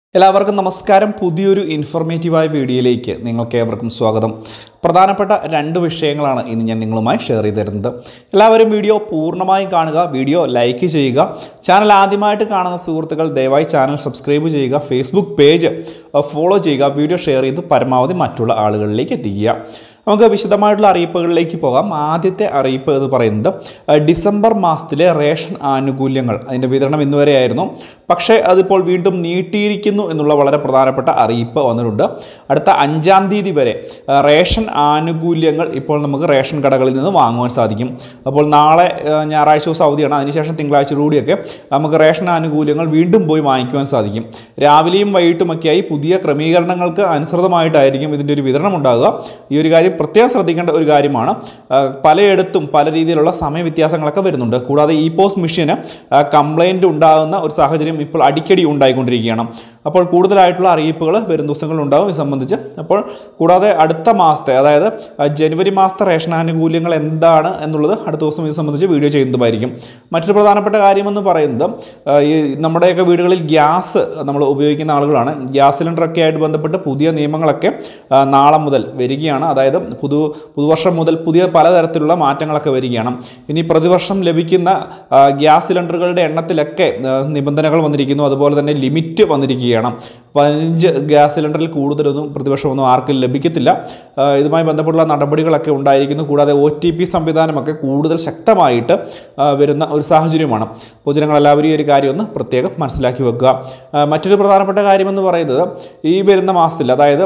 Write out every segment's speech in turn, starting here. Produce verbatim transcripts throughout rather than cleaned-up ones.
എല്ലാവർക്കും നമസ്കാരം. പുതിയൊരു ഇൻഫോർമേറ്റീവായ വീഡിയോയിലേക്ക് നിങ്ങൾക്ക് ഏവർക്കും സ്വാഗതം. പ്രധാനപ്പെട്ട രണ്ട് വിഷയങ്ങളാണ് ഇന്ന് ഞാൻ നിങ്ങളുമായി ഷെയർ ചെയ്ത് തരുന്നത്. എല്ലാവരും വീഡിയോ പൂർണ്ണമായും കാണുക, വീഡിയോ ലൈക്ക് ചെയ്യുക. ചാനൽ ആദ്യമായിട്ട് കാണുന്ന സുഹൃത്തുക്കൾ ദയവായി ചാനൽ സബ്സ്ക്രൈബ് ചെയ്യുക, ഫേസ്ബുക്ക് പേജ് ഫോളോ ചെയ്യുക, വീഡിയോ ഷെയർ ചെയ്ത് പരമാവധി മറ്റുള്ള ആളുകളിലേക്ക് എത്തിക്കുക. നമുക്ക് വിശദമായിട്ടുള്ള അറിയിപ്പുകളിലേക്ക് പോകാം. ആദ്യത്തെ അറിയിപ്പ് എന്ന് പറയുന്നത് ഡിസംബർ മാസത്തിലെ റേഷൻ ആനുകൂല്യങ്ങൾ അതിൻ്റെ വിതരണം ഇന്നുവരെയായിരുന്നു. പക്ഷേ അതിപ്പോൾ വീണ്ടും നീട്ടിയിരിക്കുന്നു എന്നുള്ള വളരെ പ്രധാനപ്പെട്ട അറിയിപ്പ് വന്നിട്ടുണ്ട്. അടുത്ത അഞ്ചാം തീയതി വരെ റേഷൻ ആനുകൂല്യങ്ങൾ ഇപ്പോൾ നമുക്ക് റേഷൻ കടകളിൽ നിന്ന് വാങ്ങുവാൻ സാധിക്കും. അപ്പോൾ നാളെ ഞായറാഴ്ച ദിവസം അവധിയാണ്, അതിനുശേഷം തിങ്കളാഴ്ച കൂടിയൊക്കെ നമുക്ക് റേഷൻ ആനുകൂല്യങ്ങൾ വീണ്ടും പോയി വാങ്ങിക്കുവാൻ സാധിക്കും. രാവിലെയും വൈകിട്ടുമൊക്കെയായി പുതിയ ക്രമീകരണങ്ങൾക്ക് അനുസൃതമായിട്ടായിരിക്കും ഇതിൻ്റെ ഒരു വിതരണം ഉണ്ടാകുക. ഈ ഒരു കാര്യം പ്രത്യേകം ശ്രദ്ധിക്കേണ്ട ഒരു കാര്യമാണ്. പലയിടത്തും പല രീതിയിലുള്ള സമയവ്യത്യാസങ്ങളൊക്കെ വരുന്നുണ്ട്. കൂടാതെ ഇ പോസ്റ്റ് മെഷീന് കംപ്ലൈൻറ്റ് ഉണ്ടാകുന്ന ഒരു സാഹചര്യം ഇപ്പോൾ അടിക്കടി ഉണ്ടായിക്കൊണ്ടിരിക്കുകയാണ്. അപ്പോൾ കൂടുതലായിട്ടുള്ള അറിയിപ്പുകൾ വരും ദിവസങ്ങളിൽ ഉണ്ടാകും ഇത് സംബന്ധിച്ച്. അപ്പോൾ കൂടാതെ അടുത്ത മാസത്തെ, അതായത് ജനുവരി മാസത്തെ റേഷൻ ആനുകൂല്യങ്ങൾ എന്താണ് എന്നുള്ളത് അടുത്ത ദിവസം ഇത് സംബന്ധിച്ച് വീഡിയോ ചെയ്യുന്നതുമായിരിക്കും. മറ്റൊരു പ്രധാനപ്പെട്ട കാര്യമെന്ന് പറയുന്നത്, ഈ നമ്മുടെയൊക്കെ വീടുകളിൽ ഗ്യാസ് നമ്മൾ ഉപയോഗിക്കുന്ന ആളുകളാണ്. ഗ്യാസ് സിലിണ്ടറൊക്കെ ആയിട്ട് ബന്ധപ്പെട്ട് പുതിയ നിയമങ്ങളൊക്കെ നാളെ മുതൽ വരികയാണ്. അതായത് പുതു പുതുവർഷം മുതൽ പുതിയ പലതരത്തിലുള്ള മാറ്റങ്ങളൊക്കെ വരികയാണ്. ഇനി പ്രതിവർഷം ലഭിക്കുന്ന ഗ്യാസ് സിലിണ്ടറുകളുടെ എണ്ണത്തിലൊക്കെ നിബന്ധനകൾ വന്നിരിക്കുന്നു. അതുപോലെ തന്നെ ലിമിറ്റ് വന്നിരിക്കുകയാണ്. പതിനഞ്ച് ഗ്യാസ് സിലിണ്ടറിൽ കൂടുതലൊന്നും പ്രതിവർഷമൊന്നും ആർക്കും ലഭിക്കത്തില്ല. ഇതുമായി ബന്ധപ്പെട്ടുള്ള നടപടികളൊക്കെ ഉണ്ടായിരിക്കുന്നു. കൂടാതെ ഒ ടി പി സംവിധാനമൊക്കെ കൂടുതൽ ശക്തമായിട്ട് വരുന്ന ഒരു സാഹചര്യമാണ്. പൊതുജനങ്ങളെല്ലാവരും ഈ ഒരു കാര്യം ഒന്ന് പ്രത്യേകം മനസ്സിലാക്കി വെക്കുക. മറ്റൊരു പ്രധാനപ്പെട്ട കാര്യമെന്ന് പറയുന്നത്, ഈ വരുന്ന മാസത്തിൽ, അതായത്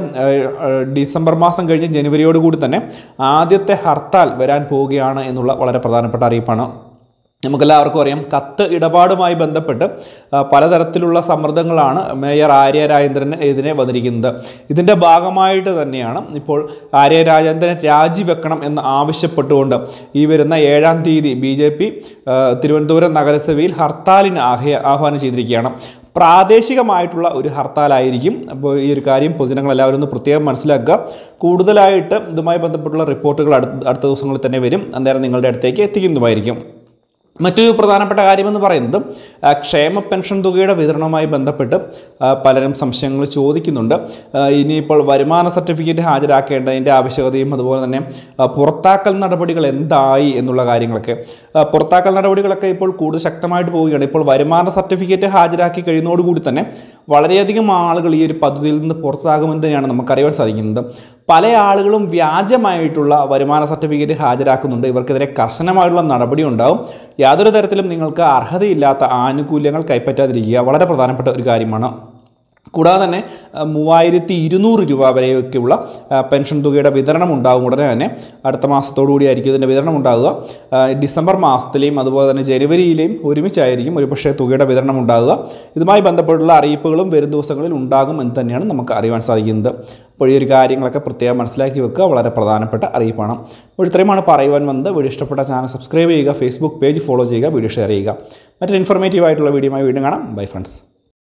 ഡിസംബർ മാസം കഴിഞ്ഞ് ജനുവരിയോട് കൂടി തന്നെ ആദ്യത്തെ ഹർത്താൽ വരാൻ പോവുകയാണ് എന്നുള്ള വളരെ പ്രധാനപ്പെട്ട അറിയിപ്പാണ്. നമുക്കെല്ലാവർക്കും അറിയാം, കത്ത് ഇടപാടുമായി ബന്ധപ്പെട്ട് പലതരത്തിലുള്ള സമ്മർദ്ദങ്ങളാണ് മേയർ ആര്യ രാജേന്ദ്രന് എതിരെ വന്നിരിക്കുന്നത്. ഇതിൻ്റെ ഭാഗമായിട്ട് തന്നെയാണ് ഇപ്പോൾ ആര്യ രാജേന്ദ്രൻ രാജിവെക്കണം എന്ന് ആവശ്യപ്പെട്ടുകൊണ്ട് ഈ വരുന്ന ഏഴാം തീയതി ബി ജെ പി തിരുവനന്തപുരം നഗരസഭയിൽ ഹർത്താലിന് ആഹ്വാനം ചെയ്തിരിക്കുകയാണ്. പ്രാദേശികമായിട്ടുള്ള ഒരു ഹർത്താലായിരിക്കും. അപ്പോൾ ഈ ഒരു കാര്യം പൊതുജനങ്ങളെല്ലാവരും ഒന്ന് പ്രത്യേകം മനസ്സിലാക്കുക. കൂടുതലായിട്ട് ഇതുമായി ബന്ധപ്പെട്ടുള്ള റിപ്പോർട്ടുകൾ അടുത്ത അടുത്ത ദിവസങ്ങളിൽ തന്നെ വരും. അന്നേരം നിങ്ങളുടെ അടുത്തേക്ക് എത്തിക്കുന്നതുമായിരിക്കും. മറ്റൊരു പ്രധാനപ്പെട്ട കാര്യമെന്ന് പറയുന്നത്, ക്ഷേമ പെൻഷൻ തുകയുടെ വിതരണവുമായി ബന്ധപ്പെട്ട് പലരും സംശയങ്ങൾ ചോദിക്കുന്നുണ്ട്. ഇനിയിപ്പോൾ വരുമാന സർട്ടിഫിക്കറ്റ് ഹാജരാക്കേണ്ടതിൻ്റെ ആവശ്യകതയും അതുപോലെ തന്നെ പുറത്താക്കൽ നടപടികൾ എന്തായി എന്നുള്ള കാര്യങ്ങളൊക്കെ. പുറത്താക്കൽ നടപടികളൊക്കെ ഇപ്പോൾ കൂടുതൽ ശക്തമായിട്ട് പോവുകയാണ്. ഇപ്പോൾ വരുമാന സർട്ടിഫിക്കറ്റ് ഹാജരാക്കി കഴിയുന്നതോടുകൂടി തന്നെ വളരെയധികം ആളുകൾ ഈ ഒരു പദ്ധതിയിൽ നിന്ന് പുറത്താകുമെന്ന് തന്നെയാണ് നമുക്കറിയാൻ സാധിക്കുന്നത്. പല ആളുകളും വ്യാജമായിട്ടുള്ള വരുമാന സർട്ടിഫിക്കറ്റ് ഹാജരാക്കുന്നുണ്ട്. ഇവർക്കെതിരെ കർശനമായിട്ടുള്ള നടപടി ഉണ്ടാകും. യാതൊരു തരത്തിലും നിങ്ങൾക്ക് അർഹതയില്ലാത്ത ആനുകൂല്യങ്ങൾ കൈപ്പറ്റാതിരിക്കുക വളരെ പ്രധാനപ്പെട്ട ഒരു കാര്യമാണ്. കൂടാതെ തന്നെ മൂവായിരത്തി ഇരുന്നൂറ് രൂപ വരെയൊക്കെയുള്ള പെൻഷൻ തുകയുടെ വിതരണം ഉണ്ടാകും. ഉടനെ തന്നെ അടുത്ത മാസത്തോടുകൂടി ആയിരിക്കും ഇതിൻ്റെ വിതരണം ഉണ്ടാകുക. ഡിസംബർ മാസത്തിലെയും അതുപോലെ തന്നെ ജനുവരിയിലെയും ഒരുമിച്ചായിരിക്കും ഒരുപക്ഷെ തുകയുടെ വിതരണം ഉണ്ടാകുക. ഇതുമായി ബന്ധപ്പെട്ടുള്ള അറിയിപ്പുകളും വരും ദിവസങ്ങളിൽ ഉണ്ടാകും എന്ന് തന്നെയാണ് നമുക്ക് അറിയാൻ സാധിക്കുന്നത്. അപ്പോൾ ഈ ഒരു കാര്യങ്ങളൊക്കെ പ്രത്യേകം മനസ്സിലാക്കി വെക്കുക, വളരെ പ്രധാനപ്പെട്ട അറിയിപ്പാണ്. അപ്പോൾ ഇത്രയുമാണ് പറയുവാൻ വന്നത്. വീഡിയോ ഇഷ്ടപ്പെട്ട ചാനൽ സബ്സ്ക്രൈബ് ചെയ്യുക, ഫേസ്ബുക്ക് പേജ് ഫോളോ ചെയ്യുക, വീഡിയോ ഷെയർ ചെയ്യുക. മറ്റൊരു ഇൻഫോർമേറ്റീവ് ആയിട്ടുള്ള വീഡിയോയുമായി വീണ്ടും കാണാം. Bye friends.